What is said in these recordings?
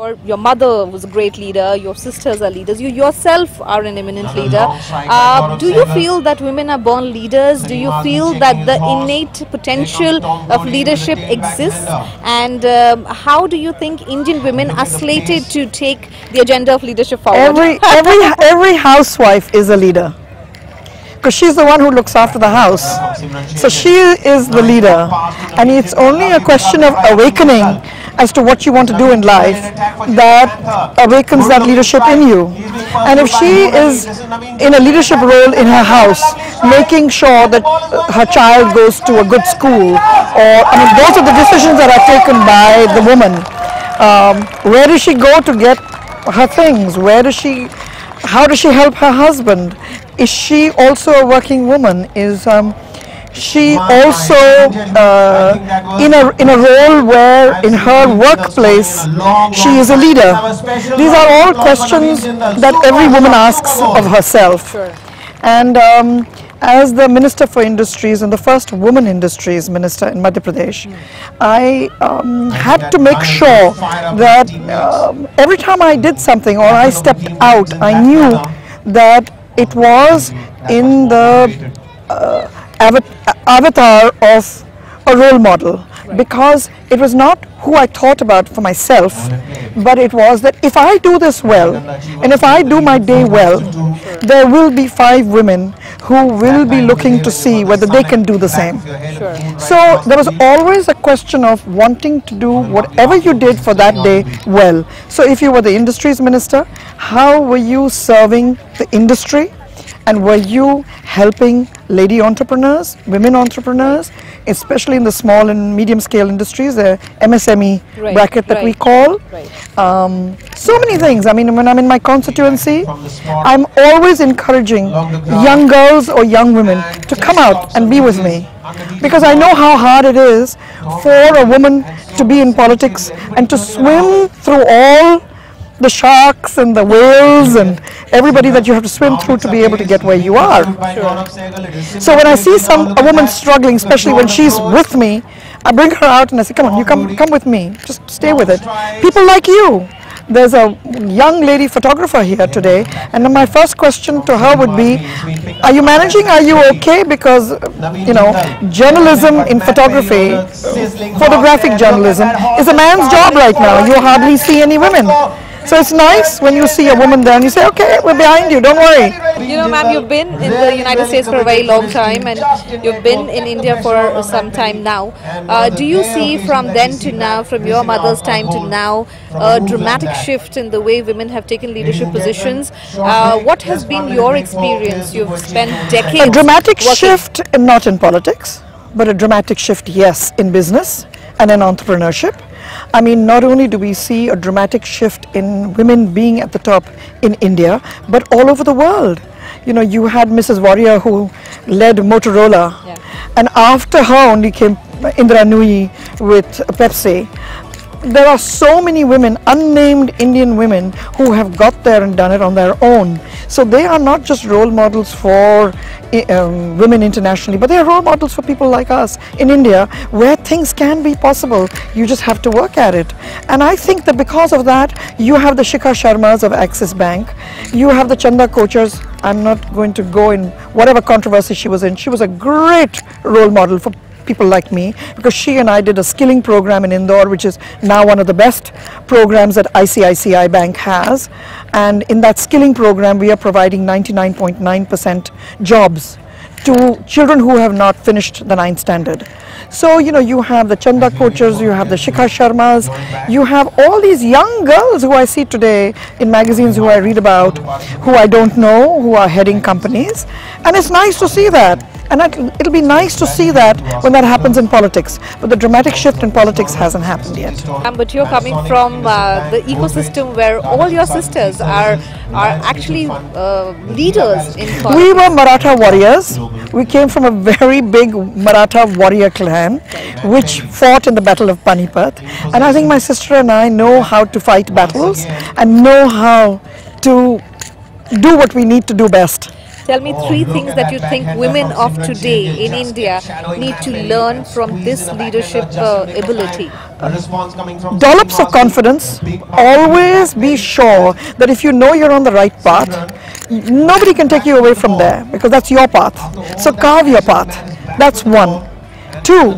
Your mother was a great leader, your sisters are leaders, you yourself are an eminent leader. Do you feel that women are born leaders? Do you feel that the innate potential of leadership exists? And how do you think Indian women are slated to take the agenda of leadership forward? Every housewife is a leader, because she's the one who looks after the house. So she is the leader, and it's only a question of awakening as to what you want to do in life that awakens that leadership in you. And if she is in a leadership role in her house, making sure that her child goes to a good school, or those are the decisions that are taken by the woman. Where does she go to get her things? How does she help her husband? Is she also a working woman? Is she also in a role where in her workplace she is a leader? These are all questions that every woman asks of herself. And as the Minister for Industries and the first woman industries minister in Madhya Pradesh, I had to make sure that every time I did something or I stepped out, I knew that it was in the avatar of a role model, because it was not who I thought about for myself, but it was that if I do this well and if I do my day well, there will be 5 women who will be looking to see whether they can do the same. So there was always a question of wanting to do whatever you did for that day well. So if you were the industries minister, how were you serving the industry? And were you helping lady entrepreneurs, women entrepreneurs, especially in the small and medium scale industries, the MSME bracket that we call? So many things. I mean, when I'm in my constituency, I'm always encouraging young girls or young women to come out and be with me, because I know how hard it is for a woman to be in politics and to swim through all the sharks and the whales and everybody that you have to swim through to be able to get where you are. So when I see a woman struggling, especially when she's with me, I bring her out and I say, come on, you come with me, just stay with it. People like you. There's a young lady photographer here today, and my first question to her would be, are you managing? Are you okay? Because, journalism in photography, photographic journalism, is a man's job right now. You hardly see any women. So it's nice when you see a woman there and you say, okay, we're behind you, don't worry. Ma'am, you've been in the United States for a very long time and you've been in India for some time now. Do you see from then to now, from your mother's time to now, a dramatic shift in the way women have taken leadership positions? What has been your experience? You've spent decades A dramatic working. shift, not in politics, but a dramatic shift, yes, in business and in entrepreneurship. I mean, not only do we see a dramatic shift in women being at the top in India, but all over the world. You had Mrs. Warrior who led Motorola, and after her only came Indira Nui with Pepsi. There are so many women, unnamed Indian women, who have got there and done it on their own. So they are not just role models for women internationally, but they are role models for people like us in India, where things can be possible. You just have to work at it. And I think that because of that, you have the Shikha Sharmas of Axis Bank, you have the Chanda Kochars. I'm not going to go in whatever controversy she was in. She was a great role model for people like me, because she and I did a skilling program in Indore, which is now one of the best programs that ICICI Bank has. And in that skilling program, we are providing 99.9% jobs to children who have not finished the 9th standard. So, you have the Chanda Kochars, you have the Shikha Sharmas, you have all these young girls who I see today in magazines, who I read about, who I don't know, who are heading companies. And it's nice to see that. And it'll be nice to see that when that happens in politics. But the dramatic shift in politics hasn't happened yet. But you're coming from the ecosystem where all your sisters are actually leaders in politics. We were Maratha warriors. We came from a very big Maratha warrior clan, which fought in the Battle of Panipat. And I think my sister and I know how to fight battles and know how to do what we need to do best. Tell me 3 things that you think women of today in India need to learn from this leadership ability. dollops of confidence. Always be sure that if you know you're on the right path, nobody can take you away from there, because that's your path. So carve your path. That's one. Two,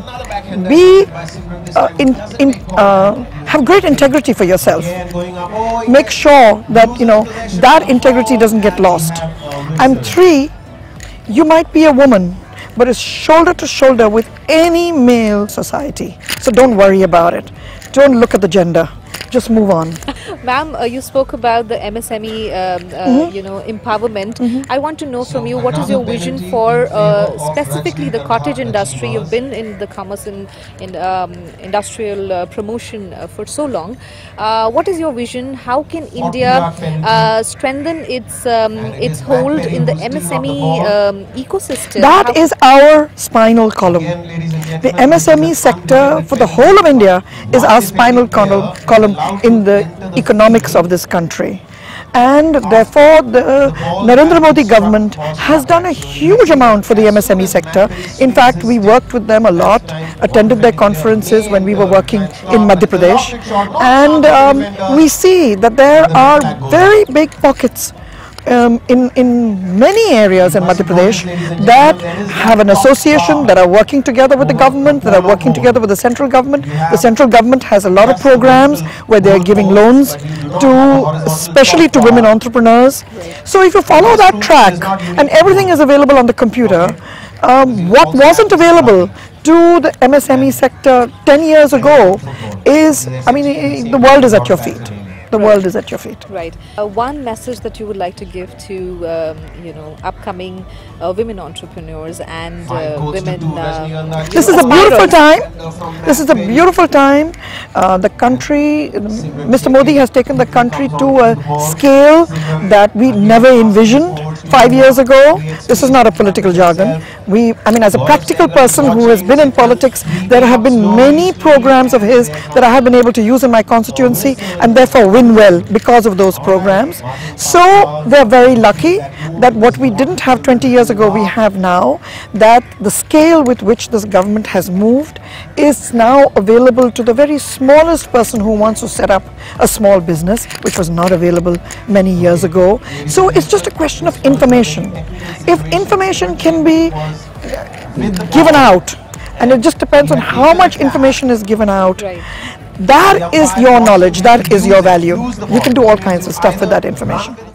have great integrity for yourself. Make sure that that integrity doesn't get lost. And three, you might be a woman, but it's shoulder to shoulder with any male society. So don't worry about it. Don't look at the gender. Just move on. Ma'am, you spoke about the MSME, empowerment. I want to know from you, what is your vision for specifically the cottage industry? You've been in the commerce and industrial promotion for so long. What is your vision? How can India strengthen its hold in the MSME ecosystem? That is our spinal column. The MSME sector for the whole of India is our spinal column in the economics of this country. And therefore the Narendra Modi government has done a huge amount for the MSME sector. In fact, we worked with them a lot, attended their conferences when we were working in Madhya Pradesh, and we see that there are very big pockets in many areas in Madhya Pradesh that have an association, that are working together with the government, that are working together with the central government. The central government has a lot of programs where they are giving loans especially to women entrepreneurs. So if you follow that track, and everything is available on the computer, what wasn't available to the MSME sector 10 years ago is, the world is at your feet. The world is at your feet. Right. One message that you would like to give to, upcoming women entrepreneurs and women. This is a beautiful time. This is a beautiful time. The country, Mr. Modi has taken the country to a scale that we never envisioned 5 years ago. This is not a political jargon. As a practical person who has been in politics, there have been many programs of his that I have been able to use in my constituency, and therefore win well because of those programs. So they're very lucky that what we didn't have 20 years ago we have now, that the scale with which this government has moved is now available to the very smallest person who wants to set up a small business, which was not available many years ago. So it's just a question of information. If information can be given out, and it just depends on how much information is given out, that is your knowledge, that is your value. You can do all kinds of stuff with that information.